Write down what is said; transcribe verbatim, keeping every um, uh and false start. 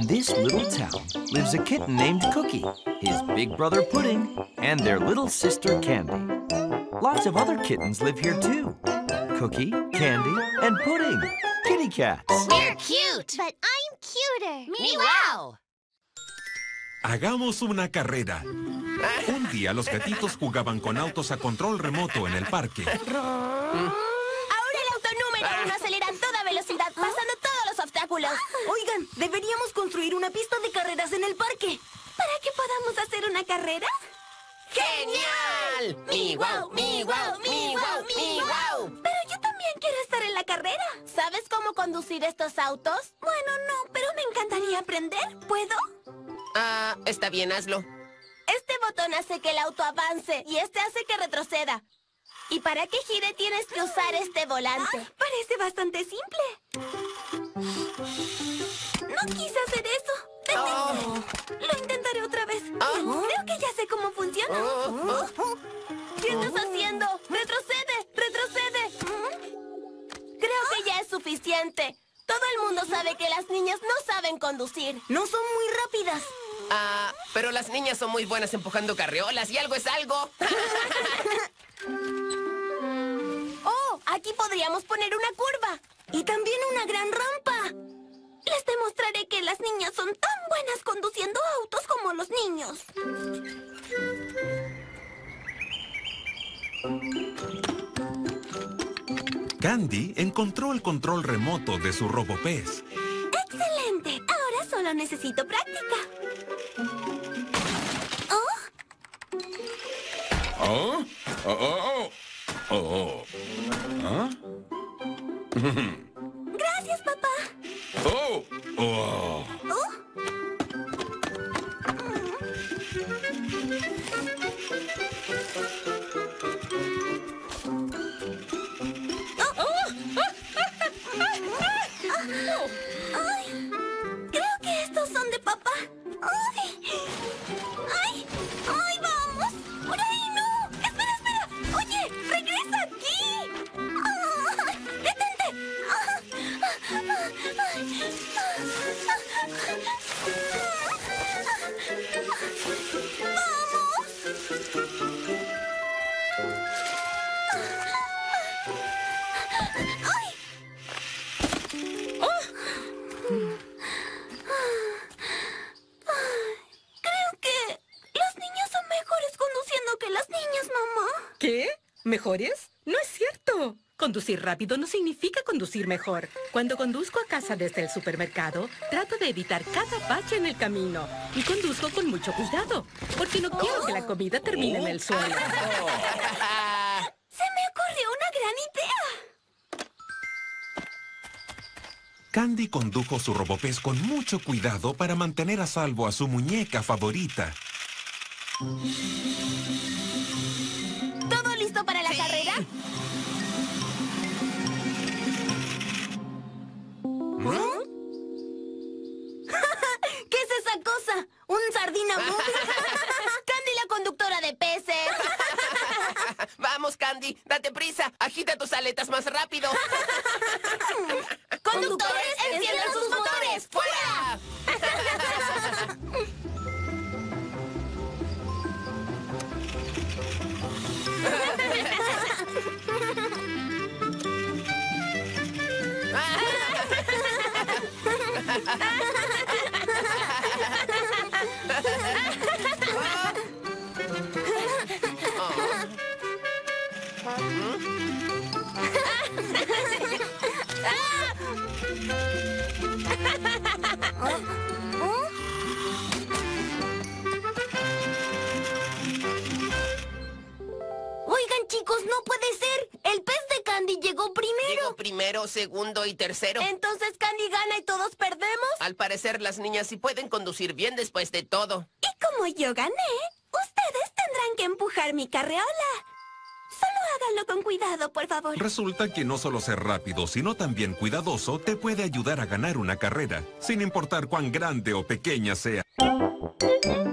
In this little town lives a kitten named Cookie, his big brother Pudding, and their little sister Candy. Lots of other kittens live here too. Cookie, Candy, and Pudding. Kitty cats. We're cute. But I'm cuter. Meow. Hagamos una carrera. Un día los gatitos jugaban con autos a control remoto en el parque. Ahora el auto número uno acelera a toda velocidad, pasando todos los obstáculos. Oigan, deberíamos construir una pista de carreras en el parque. ¿Para que podamos hacer una carrera? ¡Genial! ¡Mi wow, mi wow, mi wow, mi wow! Pero yo también quiero estar en la carrera. ¿Sabes cómo conducir estos autos? Bueno, no, pero me encantaría aprender. ¿Puedo? Ah, está bien, hazlo. Este botón hace que el auto avance y este hace que retroceda. Y para que gire tienes que usar este volante. Ah, parece bastante simple. No quise hacer eso. Oh. Lo intentaré otra vez. Oh. Creo que ya sé cómo funciona. Oh, oh. ¿Qué estás haciendo? ¡Retrocede! ¡Retrocede! Creo que ya es suficiente. Todo el mundo sabe que las niñas no saben conducir. No son muy rápidas. Ah, pero las niñas son muy buenas empujando carriolas y algo es algo. Oh, aquí podríamos poner una curva. Y también una gran rampa. Les demostraré que las niñas son tan buenas conduciendo autos como los niños. Candy encontró el control remoto de su robopez. ¡Excelente! Ahora solo necesito práctica. ¿Oh? Oh, oh, oh. Oh, oh. ¿Ah? Gracias, papá. Oh, oh. ¿Oh? Ay, creo que estos son de papá. Ay, ay, ay, vamos. Por ahí no. Espera, espera. Oye, regresa aquí. Ay, detente. Creo que los niños son mejores conduciendo que las niñas, mamá. ¿Qué? ¿Mejores? No es cierto. Conducir rápido no significa conducir mejor. Cuando conduzco a casa desde el supermercado, trato de evitar cada bache en el camino. Y conduzco con mucho cuidado, porque no quiero que la comida termine en el suelo. Se me ocurrió una gran idea. Candy condujo su robopez con mucho cuidado para mantener a salvo a su muñeca favorita. ¿Todo listo para la Sí. carrera? ¿Qué es esa cosa? ¿Un sardina boom? Candy, la conductora de peces. Vamos, Candy, date prisa. Agita tus aletas más rápido. ¡Conductores, enciendan sus motores! ¡Fuera! Oigan, chicos, no puede ser. El pez de Candy llegó primero. Llegó primero, segundo y tercero. Entonces Candy gana y todos perdemos. Al parecer, las niñas sí pueden conducir bien después de todo. Y como yo gané, ustedes tendrán que empujar mi carreola. Solo háganlo con cuidado, por favor. Resulta que no solo ser rápido, sino también cuidadoso te puede ayudar a ganar una carrera, sin importar cuán grande o pequeña sea.